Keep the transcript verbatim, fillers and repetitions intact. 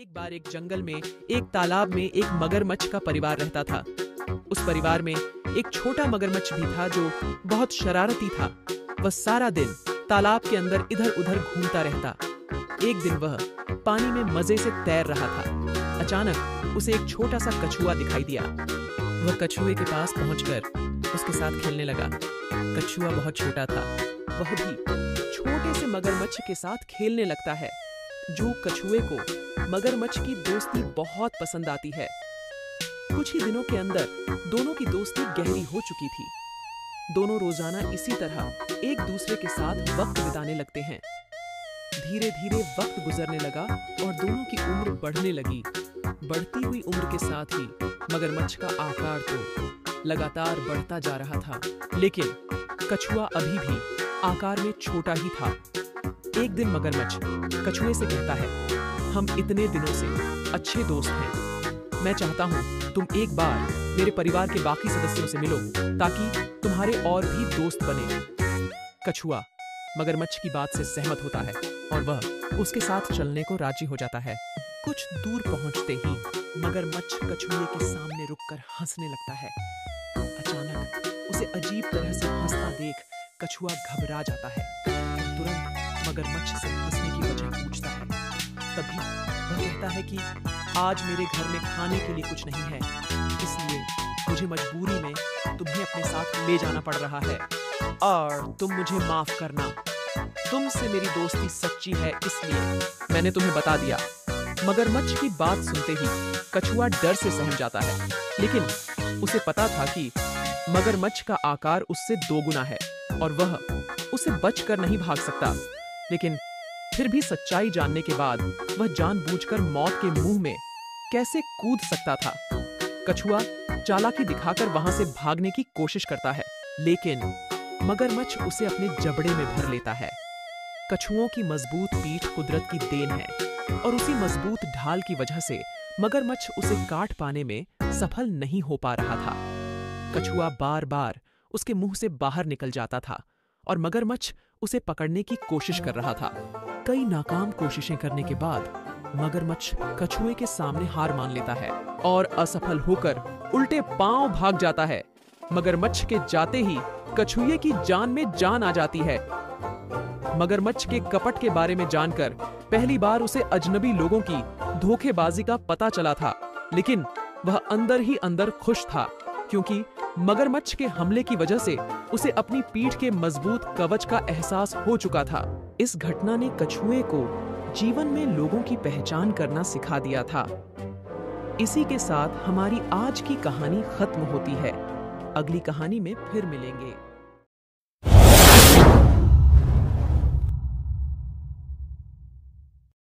एक बार एक जंगल में एक तालाब में एक मगरमच्छ का परिवार रहता था। उस परिवार में एक छोटा मगरमच्छ भी था जो बहुत शरारती था। वह सारा दिन तालाब के अंदर इधर उधर घूमता रहता। एक दिन वह पानी में मजे से तैर रहा था। अचानक उसे एक छोटा सा कछुआ दिखाई दिया। वह कछुए के पास पहुंचकर उसके साथ खेलने लगा। कछुआ बहुत छोटा था। वह भी छोटे से मगरमच्छ के साथ खेलने लगता है। जो कछुए को मगरमच्छ की दोस्ती बहुत पसंद आती है। कुछ ही दिनों के अंदर दोनों की दोस्ती गहरी हो चुकी थी। दोनों रोजाना इसी तरह एक दूसरे के साथ वक्त बिताने लगते हैं। धीरे धीरे वक्त गुजरने लगा और दोनों की उम्र बढ़ने लगी। बढ़ती हुई उम्र के साथ ही मगरमच्छ का आकार तो लगातार बढ़ता जा रहा था, लेकिन कछुआ अभी भी आकार में छोटा ही था। एक दिन मगरमच्छ कछुए से कहता है, हम इतने दिनों से अच्छे दोस्त हैं। मैं चाहता हूँ तुम एक बार मेरे परिवार के बाकी सदस्यों से मिलो ताकि तुम्हारे और भी दोस्त बने। कछुआ मगरमच्छ की बात से सहमत होता है और वह उसके साथ चलने को राजी हो जाता है। कुछ दूर पहुंचते ही मगरमच्छ कछुए के सामने रुककर हंसने लगता है। अचानक उसे अजीब तरह से हंसता देख कछुआ घबरा जाता है और तुरंत मगरमच्छ से हंसने की वजह पूछता है। तभी वह कहता है कि आज मेरे घर में खाने के लिए कुछ नहीं है, इसलिए मुझे मजबूरी में तुम्हें अपने साथ ले जाना पड़ रहा है और तुम मुझे माफ करना। तुमसे मेरी दोस्ती सच्ची है, इसलिए मैंने तुम्हें बता दिया। मगरमच्छ की बात सुनते ही कछुआ डर से सहम जाता है, लेकिन उसे पता था कि मगरमच्छ का आकार उससे दोगुना है और वह उसे बचकर नहीं भाग सकता। लेकिन फिर भी सच्चाई जानने के बाद वह जानबूझकर मौत के मुंह में कैसे कूद सकता था। कछुआ चालाकी दिखाकर वहां से भागने की कोशिश करता है, लेकिन मगरमच्छ उसे अपने जबड़े में भर लेता है। कछुओं की मजबूत पीठ कुदरत की देन है और उसी मजबूत ढाल की वजह से मगरमच्छ उसे काट पाने में सफल नहीं हो पा रहा था। कछुआ बार बार उसके मुंह से बाहर निकल जाता था और मगरमच्छ उसे पकड़ने की कोशिश कर रहा था। कई नाकाम कोशिशें करने के बाद मगरमच्छ कछुए के सामने हार मान लेता है और असफल होकर उल्टे पांव भाग जाता है। मगरमच्छ के जाते ही कछुए की जान में जान आ जाती है। मगरमच्छ के कपट के बारे में जानकर पहली बार उसे अजनबी लोगों की धोखेबाजी का पता चला था, लेकिन वह अंदर ही अंदर खुश था क्योंकि मगरमच्छ के हमले की वजह से उसे अपनी पीठ के मजबूत कवच का एहसास हो चुका था। इस घटना ने कछुए को जीवन में लोगों की पहचान करना सिखा दिया था। इसी के साथ हमारी आज की कहानी खत्म होती है। अगली कहानी में फिर मिलेंगे।